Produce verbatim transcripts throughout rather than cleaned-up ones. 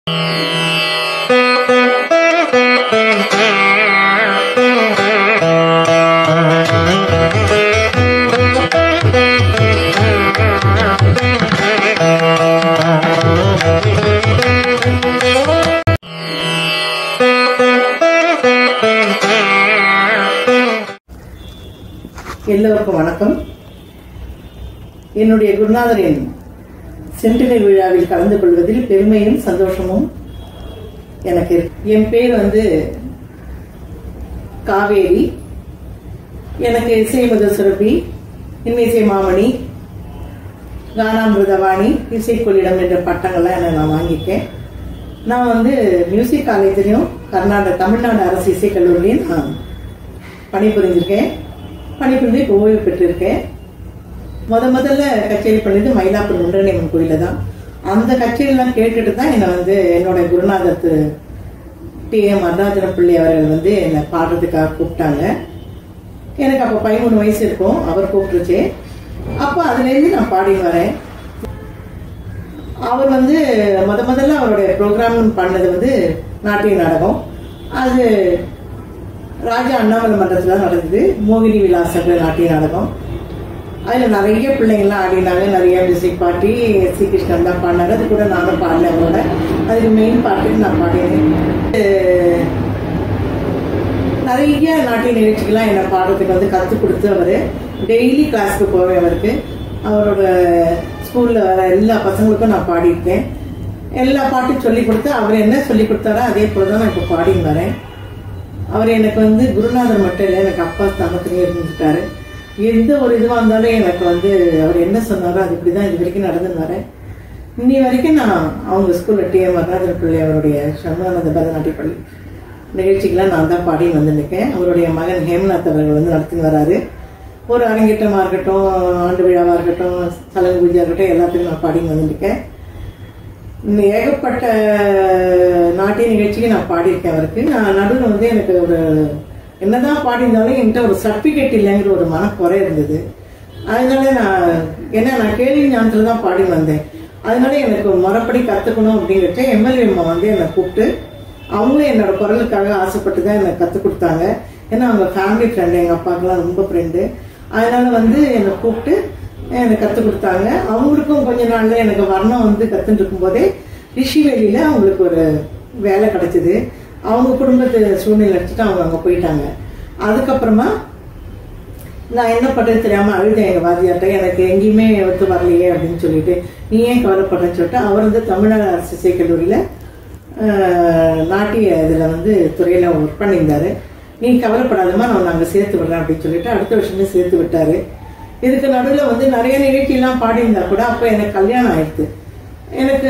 எல்லோருக்கும் வணக்கம். என்னுடைய குருநாதரின் சென்டினை விழாவில் கலந்து கொள்வதில் பெருமையும் சந்தோஷமும் எனக்கு இருக்கு. என் பேர் வந்து காவேரி. எனக்கு இசை முதல் சுரபி, இன்னிசை மாமணி, கானாமிருதவாணி, இசை கொள்ளிடம் என்ற பட்டங்கள்லாம் நான் வாங்கியிருக்கேன். நான் வந்து மியூசிக் காலேஜ்லையும் கர்நாடக தமிழ்நாடு அரசு இசை கல்லூரிலையும் நான் பணிபுரிஞ்சிருக்கேன். பணிபுரிந்து இப்போ ஓய்வு பெற்றிருக்கேன். முத முதல்ல கச்சேரி பண்ணது மயிலாப்பூர் முண்டனியம்மன் கோயில தான். அந்த கச்சேரியெல்லாம் கேட்டுட்டு தான் என்னை வந்து என்னோட குருநாதர் திரு டி எம் அருணாச்சலம் பிள்ளை அவர்கள் வந்து என்னை பாடுறதுக்காக கூப்பிட்டாங்க. எனக்கு அப்போ பதிமூணு வயசு இருக்கும். அவர் கூப்பிட்டுருச்சு. அப்போ அதுலேருந்து நான் பாடி வரேன். அவர் வந்து முத முதல்ல அவருடைய ப்ரோக்ராம் பண்ணது வந்து நாட்டிய நாடகம். அது ராஜா அண்ணாமலை மன்றத்தில் நடந்தது. மோகினி விலாசங்கள் நாட்டிய நாடகம். அதில் நிறைய பிள்ளைங்கள்லாம் ஆடினாங்க. நிறைய மியூசிக் பாட்டி ஸ்ரீ கிருஷ்ணன் தான் பாடினாங்க. அது கூட நானும் பாடினேன் அவரோட. அதுக்கு மெயின் பாட்டுக்கு நான் பாடினேன். நிறைய நாட்டிய நிகழ்ச்சிகள்லாம் என்னை பாடுறதுக்கு வந்து கற்றுக் கொடுத்து அவர் டெய்லி கிளாஸுக்கு போவேன். அவருக்கு அவரோட ஸ்கூலில் வர எல்லா பசங்களுக்கும் நான் பாடியிருக்கேன். எல்லா பாட்டும் சொல்லி கொடுத்து அவர் என்ன சொல்லி கொடுத்தாரோ அதே போல தான் நான் இப்போ பாடின்னு வரேன். அவர் எனக்கு வந்து குருநாதர் மட்டும் இல்லை, எனக்கு அப்பா ஸ்தானத்திலேயே இருந்துட்டாரு. எந்த ஒரு இதுவாக இருந்தாலும் எனக்கு வந்து அவர் என்ன சொன்னாரோ அது இப்படி தான் இது வரைக்கும் நடந்துன்னு வரேன். இன்னி வரைக்கும் நான் அவங்க ஸ்கூலில் டி எம் அருணாச்சலம் பிள்ளை அவருடைய சண்முகானந்த பரதநாட்டிய பள்ளி நிகழ்ச்சிக்கெல்லாம் நான் தான் பாடி வந்துருக்கேன். அவருடைய மகன் ஹேமநாத் அவர்கள் வந்து நடத்தின்னு வராரு. ஒரு அரங்கேற்றமாக இருக்கட்டும், ஆண்டு விழாவாக இருக்கட்டும், சலங்கு பூஜையாக இருக்கட்டும், எல்லாத்துக்கும் நான் பாடி வந்துருக்கேன். ஏகப்பட்ட நாட்டிய நிகழ்ச்சிக்கு நான் பாடியிருக்கேன் அவருக்கு. நான் நடுவில் வந்து எனக்கு ஒரு என்னதான் பாடியிருந்தாலும் என்கிட்ட ஒரு சர்டிஃபிகேட் இல்லைங்கிற ஒரு மனக்குறை இருந்தது. அதனால நான் ஏன்னா நான் கேள்வி ஞானத்தில் தான் பாடி வந்தேன். அதனால எனக்கு முறைப்படி கற்றுக்கணும் அப்படிங்கிறத எம்எல்ஏ அம்மா வந்து என்னை கூப்பிட்டு அவங்களும் என்னோட குரலுக்காக ஆசைப்பட்டு தான் என்னை கற்றுக் கொடுத்தாங்க. ஏன்னா அவங்க ஃபேமிலி ஃப்ரெண்டு, எங்கள் அப்பாவுக்குலாம் ரொம்ப ஃப்ரெண்டு. அதனால வந்து என்னை கூப்பிட்டு எனக்கு கற்றுக் கொடுத்தாங்க. அவங்களுக்கும் கொஞ்ச நாள்ல எனக்கு வர்ணம் வந்து கற்றுட்டு இருக்கும்போதே ரிஷிவேலியில அவங்களுக்கு ஒரு வேலை கிடைச்சிது. அவங்க குடும்பத்தை சூழ்நிலை வச்சுட்டு அவங்க அங்கே போயிட்டாங்க. அதுக்கப்புறமா நான் என்ன பண்ணுறது தெரியாமல் அழுதேன் எங்கள் வாத்தியார்ட்ட. எனக்கு எங்கேயுமே ஒத்து வரலையே அப்படின்னு சொல்லிட்டு, நீ ஏன் கவலைப்படுறேன்னு சொல்லிட்டு அவர் வந்து தமிழ்நாடு அரசு இசை கல்லூரியில் நாட்டிய இதில் வந்து துறையில் ஒர்க் பண்ணியிருந்தாரு. நீ கவலைப்படாதமா, நான் நாங்கள் சேர்த்து விடுறேன் அப்படின்னு சொல்லிட்டு அடுத்த வருஷமே சேர்த்து விட்டாரு. இதுக்கு நடுவில் வந்து நிறைய நிகழ்ச்சியெல்லாம் பாடியிருந்தா கூட அப்போ எனக்கு கல்யாணம் ஆயிடுது. எனக்கு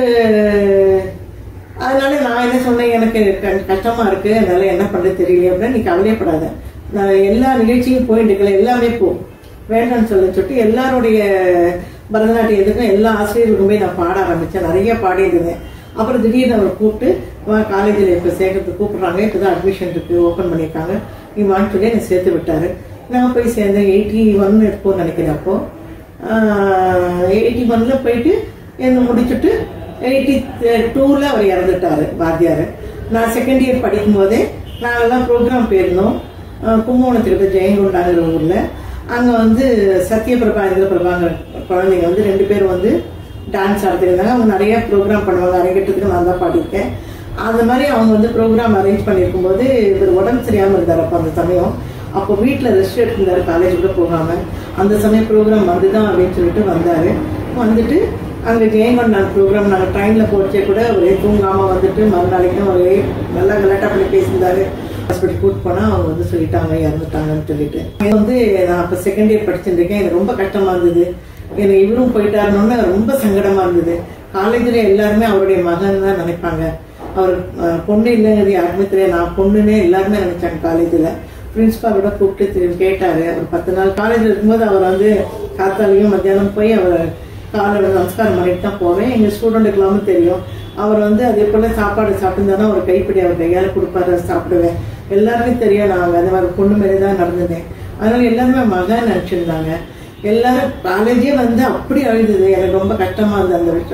அதனால நான் என்ன சொன்னேன், எனக்கு கஷ்டமா இருக்கு, அதனால என்ன பண்ணுறது தெரியல அப்படின்னா, நீ கவலையப்படாத, நான் எல்லா நிகழ்ச்சியும் போயிட்டு இருக்கல, எல்லாமே போ, வேண்டாம்னு சொல்ல சொல்லிட்டு எல்லாருடைய பரதநாட்டியம் எதுக்கும் எல்லா ஆசிரியர்களுக்குமே நான் பாட ஆரம்பித்தேன். நிறைய பாடியிருந்தேன். அப்புறம் திடீர்னு அவர் கூப்பிட்டு வா, காலேஜில் இப்போ சேர்க்கறதுக்கு கூப்பிட்றாங்க, இப்போ தான் அட்மிஷன் இருக்கு, ஓப்பன் பண்ணியிருக்காங்க, நீ வான்னு சொல்லி என்னை சேர்த்து விட்டாரு. நான் போய் சேர்ந்தேன். எயிட்டி ஒன் இருக்கும்னு நினைக்கிறேன். அப்போ எயிட்டி ஒன்ல போயிட்டு என்ன முடிச்சுட்டு எயிட்டி டூவில் அவர் இறந்துட்டாரு வாத்தியார். நான் செகண்ட் இயர் படிக்கும் போதே நாங்கள்லாம் ப்ரோக்ராம் போயிருந்தோம் கும்பகோணத்துக்கிட்ட ஜெயங்கொண்டாங்கிற ஊரில். அங்கே வந்து சத்யபிரபா இந்திரபிரபாங்கிற குழந்தைங்க வந்து ரெண்டு பேரும் வந்து டான்ஸ் ஆடுத்துருந்தாங்க. அவங்க நிறைய ப்ரோக்ராம் பண்ணுவாங்க. அரங்கேற்றத்துக்கு நான் தான் பாடியிருக்கேன். அந்த மாதிரி அவங்க வந்து ப்ரோக்ராம் அரேஞ்ச் பண்ணியிருக்கும் போது இவர் உடம்பு சரியாமல் இருந்தார். அப்போ அந்த சமயம் அப்போ வீட்டில் ரெஸ்ட் எடுத்திருந்தாரு, காலேஜ் கூட போகாமல். அந்த சமயம் ப்ரோக்ராம் வந்துதான் அப்படின்னு சொல்லிட்டு வந்தார். வந்துட்டு அங்கே ஜெயங்கொண்டான் ப்ரோக்ராம் நாங்கள் ட்ரெயினில் போச்சே கூட ஒரே தூங்காமல் வந்துட்டு மறுநாளைக்கும் ஒரே நல்லா கலாட்டா பண்ணி பேசியிருந்தாரு. ஹாஸ்பிட்டல் கூப்பிட்டு போனால் அவங்க வந்து சொல்லிட்டாங்க இறந்துட்டாங்கன்னு சொல்லிட்டு. வந்து நான் அப்போ செகண்ட் இயர் படிச்சுருக்கேன். எனக்கு ரொம்ப கஷ்டமாக இருந்தது. எனக்கு இவரும் போயிட்டாருன்னு ரொம்ப சங்கடமாக இருந்தது. காலேஜில் எல்லாருமே அவருடைய மகன் தான் நினைப்பாங்க. அவர் பொண்ணு இல்லைங்கிறது யாருமே தெரியாது. நான் பொண்ணுன்னே எல்லாருமே நினைச்சாங்க. காலேஜில் பிரின்சிபாலோட கூப்பிட்டு கேட்டாரு. ஒரு பத்து நாள் காலேஜில் இருக்கும்போது அவர் வந்து காத்தாலையும் மத்தியானம் போய் அவர் காலையில நமஸ்காரம் பண்ணிட்டு தான் போவேன். எங்கள் ஸ்டூடெண்ட்டுக்கெல்லாமும் தெரியும். அவர் வந்து அதே போல் சாப்பாடு சாப்பிட்டுருந்தாலும் அவர் கைப்பிடி அவர் கையால் கொடுப்பாரு, சாப்பிடுவேன். எல்லாருமே தெரியும். நான் அந்த மாதிரி பொண்ணு மாரி தான் நடந்தேன். அதனால எல்லாருமே மகன் நினச்சிருந்தாங்க. எல்லாரும் காலேஜே வந்து அப்படி அழுதுது. எனக்கு ரொம்ப கஷ்டமா இருந்தது அந்த விஷயம்.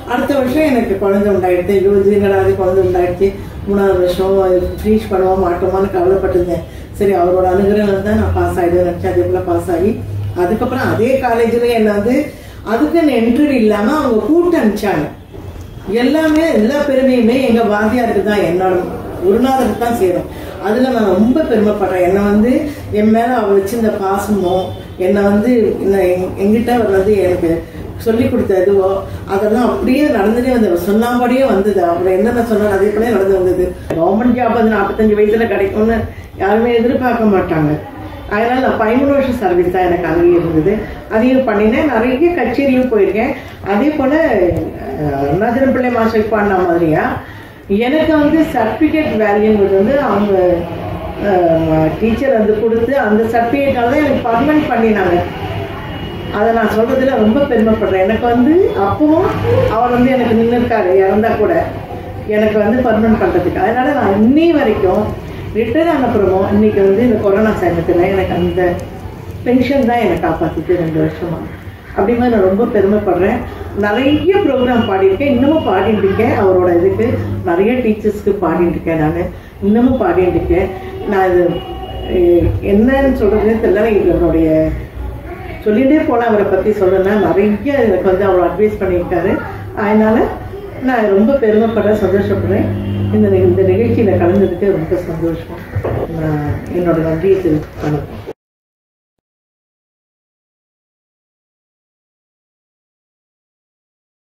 அடுத்த வருஷம் எனக்கு குழந்தை உண்டாயிடுச்சு. இருபது என்னடாது குழந்தை உண்டாயிடுச்சு. மூணாவது வருஷம் ஃப்ரீஸ் பண்ணுவோம் மாட்டோமான்னு கவலைப்பட்டிருந்தேன். சரி அவரோட அனுகிரகம் தான் நான் பாஸ் ஆகிடுவேன் நினச்சேன். அதே போல் பாஸ் ஆகி அதுக்கப்புறம் அதே காலேஜில் என்னை வந்து அதுக்குன்னு இன்டர்வியூ இல்லாமல் அவங்க கூப்பிட்டு அனுப்பிச்சாங்க. எல்லாமே எல்லா பெருமையுமே எங்கள் வாத்தியாருக்கு தான், என்னோட குருநாதருக்கு தான் சேரும். அதில் நான் ரொம்ப பெருமைப்படுறேன். என்னை வந்து என் மேலே அவர் வச்சிருந்த பாசமோ, என்னை வந்து எங்கிட்ட அவர் வந்து எனக்கு சொல்லி கொடுத்ததுவோ அதெல்லாம் அப்படியே நடந்துட்டே வந்தது. சொன்னாபடியே வந்தது. அப்புறம் என்னென்ன சொன்னாலும் அதே போல நடந்து வந்தது. கவர்மெண்ட் ஜாப் வந்து நாற்பத்தஞ்சு வயசுல கிடைக்கும்னு யாருமே எதிர்பார்க்க மாட்டாங்க. அதனால நான் பதிமூணு வருஷம் சர்வீஸ் தான் எனக்கு அங்கேயே இருந்தது. அதையும் பண்ணினேன். நிறைய கச்சேரியும் போயிருக்கேன். அதே போல அருணாச்சலம் பிள்ளை மாஸ்டர் பாடின மாதிரியா எனக்கு வந்து சர்டிஃபிகேட் வேல்யூங்கிறது வந்து அவங்க டீச்சர் வந்து கொடுத்து அந்த சர்டிஃபிகேட்டால தான் எனக்கு பர்மனன்ட் பண்ணினாங்க. அதை நான் சொல்றதுல ரொம்ப பெருமைப்படுறேன். எனக்கு வந்து அப்பவும் அவர் வந்து எனக்கு நின்று இருக்காரு, இறந்தா கூட எனக்கு வந்து பர்மனன்ட் பண்றதுக்கு. அதனால நான் இன்னி வரைக்கும் ரிட்டையர் ஆனப்புறமும் இன்னைக்கு வந்து இந்த கொரோனா சமயத்தில் எனக்கு அந்த பென்ஷன் தான் என்னை காப்பாற்றிட்டு ரெண்டு வருஷமா. அப்படிங்கும்போது நான் ரொம்ப பெருமைப்படுறேன். நிறைய ப்ரோக்ராம் பாடியிருக்கேன், இன்னமும் பாடிட்டு இருக்கேன். அவரோட இதுக்கு நிறைய டீச்சர்ஸ்க்கு பாடிட்டு இருக்கேன். நான் இன்னமும் பாடிட்டு இருக்கேன். நான் இது என்னன்னு சொல்றதுன்னு தெரியல. என்னுடைய சொல்லிகிட்டே போனால் அவரை பற்றி சொல்லணும்னா நிறைய எனக்கு வந்து அவர் அட்வைஸ் பண்ணியிருக்காரு. அதனால நான் ரொம்ப பெருமைப்படுறேன், சந்தோஷப்படுறேன். இந்த இந்த நிகழ்ச்சியில் கலந்ததுக்கு ரொம்ப சந்தோஷம். நான் என்னோட நன்றியை தெரிவித்து